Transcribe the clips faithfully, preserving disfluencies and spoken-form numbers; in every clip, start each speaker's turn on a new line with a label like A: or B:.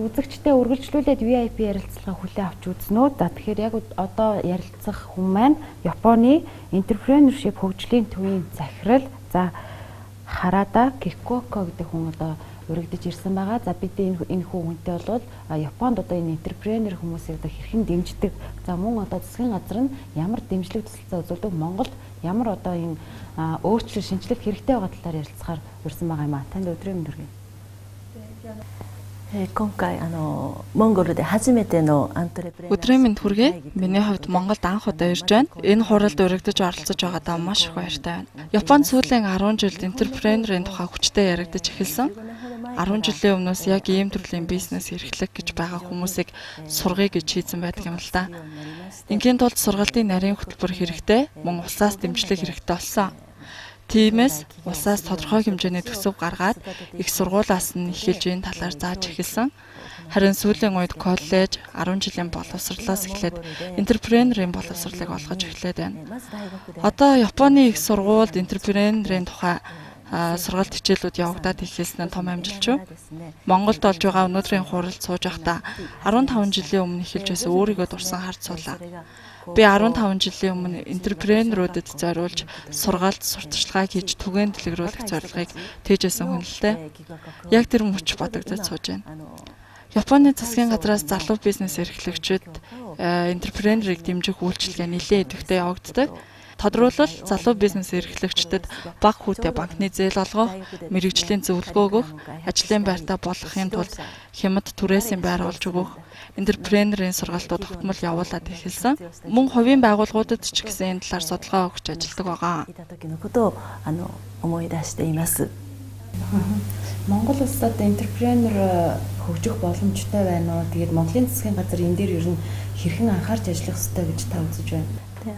A: үзэгчтэй үргэлжлүүлээд ви ай пи ярилцлага хүлээн авч үзнэ үү? За тэгэхээр яг одоо ярилцах хүн маань Японы entrepreneurship хөгжлийн төвийн захирал за Харада Кикоко гэдэг хүн одоо урагдж ирсэн байгаа. За бид энэ энэ хүнтэй бол Японд одоо энэ entrepreneur хүмүүсийг одоо хэрхэн дэмждэг. За мөн одоо засгийн газар нь ямар дэмжлэг туслалцаа үзүүлдэг, Монголд ямар одоо энэ өөрчлөлт шинжилэлт хэрэгтэй байгаа талаар ярилцахаар урьсан байгаа юм а. Танд өдрийн мэнд хүргэе.
B: 今回あのモンゴルで初めてのアントレプレナー
C: Өдрийн мэнд хүргэе. Миний хувьд Монголд анх удаа ирж байна. Энэ хуралд урагдж оролцож байгаадаа маш их баяртай байна. Японд сүүлийн арван жилд энтерпренерийн тухай хүчтэй яригдаж эхэлсэн. арван жилийн өмнөөс яг ийм төрлийн бизнес эрхлэх гэж байгаа хүмүүсийг сургая гэж хийсэн байдаг юм л да. Ингийн тулд сургалтын нарийн хөтөлбөр хэрэгтэй, мөн улсаас дэмжлэг хэрэгтэй болсон. Тиймээс улсаас тодорхой хэмжээний төсөв гаргаад их сургуулиас нь эхэлж энэ талаар зааж эхэлсэн. Харин сүүлийн үед коллеж арван жилийн боловсролоос эхлээд энтерпренерийн боловсролыг олгож эхлээд байна. Одоо Японы их сургуульд энтерпренерийн тухай сургалт хичээлүүд явагдаад эхэлсэн нь том амжилт шүү. Монголд болж байгаа өнөөдрийн хуралд сууж байхдаа арван таван жилийн өмнө эхэлж байсан өөрийгөө дурсан харж суулаа. Би арван таван жилийн өмнө энтерпренерүүдэд зориулж сургаалт сурталчилгаа хийж түгээн дэлгэрүүлэх зорилгыг тээжсэн хүн л дээ. Яг тэр мөч бодогдож сууж байна. Японы засгийн газраас залуу бизнес эрхлэгчид энтерпренерийг дэмжих үйлчилгээ нэлээд идэвхтэй явагддаг. Тодруулбал залуу бизнес эрхлэгчдэд бага хүүтэй банкны зээл олгох, мэрэгжлийн зөвлөгөө өгөх, ажлын байртаа болгохын тулд хямд түрээсийн байр олж өгөх, энтерпренерийн сургалтууд тогтмол явуулаад эхэлсэн. Мөн хувийн байгууллагуудад ч гэсэн энэ талаар судалгаа өгч ажилладаг байгаа.
A: Монгол улсад энтерпренер хөгжих боломжтой байна уу? Тэгээд Монголын засгийн газар энэ дээр ер нь хэрхэн анхаарч ажиллах ёстой гэж та үзэж байна?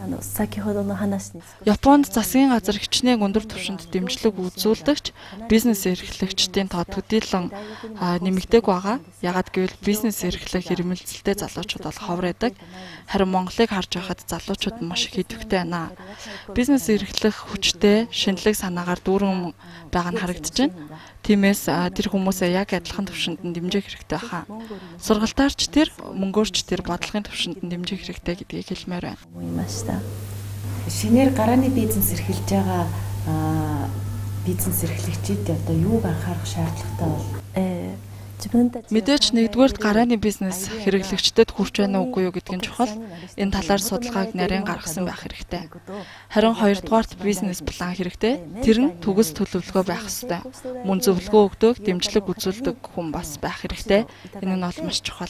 C: Японд засгийн газар хичнээн өндөр түвшинд дэмжлэг үзүүлдэгч бизнес эрхлэгчдийн тоо төдийлөн нэмэгдээг байгаа. Ягаад гэвэл бизнес эрхлэх ирмэлцэлтэй залуучууд бол ховор байдаг. Харин Монголыг харж байхад залуучууд маш их идэвхтэй байна. Бизнес эрхлэх хүчтэй, шинэлэг санаагаар дүүрэн байгаа нь харагдаж байна. Тиймээс тэр хүмүүсээ яг адилхан түвшинд нь дэмжих хэрэгтэй хаа. Сургалтаарч тэр, мөнгөөрч тэр бодлогын түвшинд нь дэмжих хэрэгтэй гэдгийг хэлмээр байна.
A: Шинээр гарааны бизнес эрхэлж байгаа бизнес эрхлэгчид одоо юуг анхаарах шаардлагатай бол?
C: Мэдээж нэгдүгээрт гарааны бизнес хэрэглэгчдэд хүрч байна уугүй юу гэдгийн чухал. Энэ талаар судалгааг нарийн гаргасан байх хэрэгтэй. Харин хоёрдугаарт бизнес план хэрэгтэй. Тэр нь төгс төлөвлөгөө байх ёстой. Мөн зөвлөгөө өгдөг, дэмжлэг үзүүлдэг хүн бас байх хэрэгтэй. Энэ нь бол маш чухал.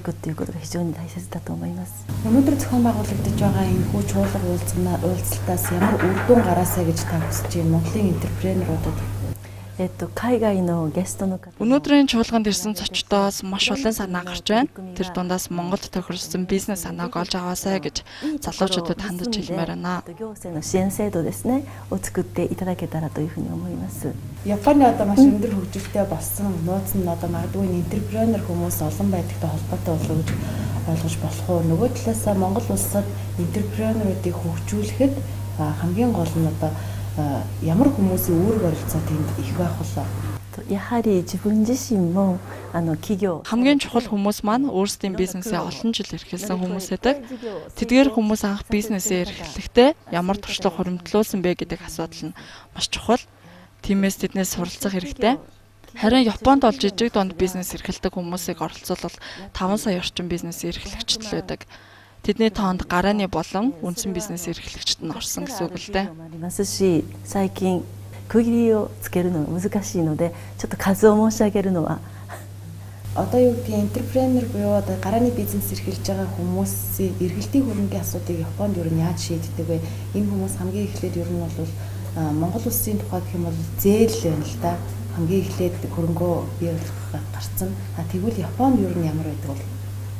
A: Өнөөдөр зохион байгуулагдаж байгаа энэ хүү чуулга уулзалтаас ямар үр дүн гараасаа гэж та хүсэж байна Монголын энтерпренеруудад?
C: Өнөөдрийн чуулганд ирсэн зочдоос маш олон санаа гарч байна. Тэр дундаас Монголд тохирсон бизнес санааг олж аваасай гэж залуучуудад хандаж хэлмээр байна.
A: Японы одоо маш өндөр хөгжилтэй болсон нууц нь одоо магадгүй энтерпренер хүмүүс олон байдагтай холбоотой болов гэж ойлгож болох уу? Нөгөө талаасаа Монгол улсад энтерпренеруудыг хөгжүүлэхэд хамгийн гол нь одоо ямар хүмүүсийн үүрэг оролцоо тэнд их байх болоо.
C: Хамгийн чухал хүмүүс маань өөрсдийн бизнесээ олон жил эрхэлсэн хүмүүс байдаг. Тэдгээр хүмүүс анх бизнесээ эрхлэхдээ ямар туршлага хуримтлуулсан бэ гэдэг асуудал нь маш чухал. Тиймээс тэднээс суралцах хэрэгтэй. Харин Японд бол жижиг дунд бизнес эрхэлдэг хүмүүсийг оролцуулбал таван сая орчим бизнес эрхлэгчд л байдаг. Тэдний тоонд гарааны болон үндсэн бизнес эрхлэгчид нь орсон гэсэн үг л дээ.
A: Одоо юу гэдэг энтерпренер буюу одоо гарааны бизнес эрхэлж байгаа хүмүүсийн эргэлтийн хөрөнгөний асуудыг Японд юу нь яаж шийддэг вэ? Энэ хүмүүс хамгийн эхлээд ер нь бол Монгол улсын тухай гэх юм бол зээл байна л да. Хамгийн эхлээд хөрөнгөө бий болгох гарцсан. А тэгвэл Японд ер нь ямар байдаг вэ?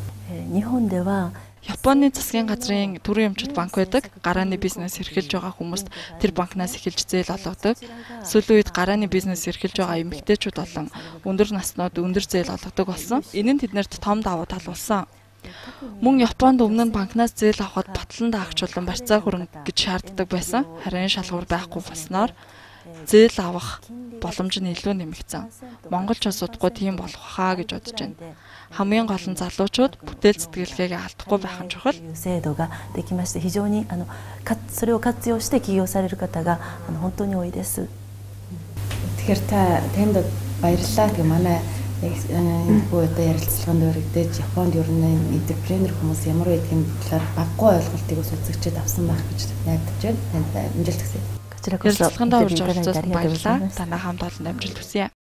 C: Японы засгийн газрын төрийн өмчит банк байдаг. Гарааны бизнес эрхэлж байгаа хүмүүст тэр банкнаас эхэлж зээл олгодог. Сүүлийн үед гарааны бизнес эрхэлж байгаа эмэгтэйчүүд болон өндөр наснууд өндөр зээл олгодог болсон. Энэ нь тэднэрт том давуу тал болсон. Мөн Японд өмнө нь банкнаас зээл авахд батлан даагч болон барьцаа хөрөнгө гэж шаарддаг байсан. Харин шалгуур байхгүй болсноор зээл авах боломж нь илүү нэмэгдсэн. Монголч бас удахгүй тийм болох хаа гэж бодож байна. Хамгийн гол нь залуучууд бүтээл сэтгэлгээгээ алдахгүй байх нь чухал.
B: 制度ができまして非常にあのかそれを活用して起業される方があの本当に多いです。
A: Тэгэхээр та танд баярлалаа. Тэгээ манай яг энэ бүх одоо ярилцлаганд өргөдөж Японд ер нь энтерпренер хүмүүс ямар байдгийг талаар баггүй ойлголтыг ус үзэгчэд авсан байх гэж найдаж байна. Танд амжилт хүсье.
C: Ярилцлаганд орж оролцсон баярлалаа. Танай хамт олон амжилт хүсье.